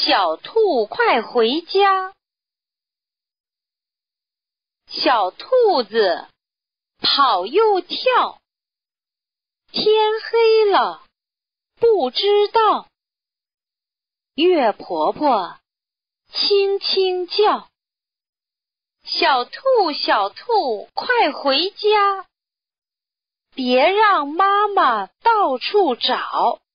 小兔快回家。小兔子跑又跳，天黑了不知道。月婆婆轻轻叫，小兔小兔快回家，别让妈妈到处找。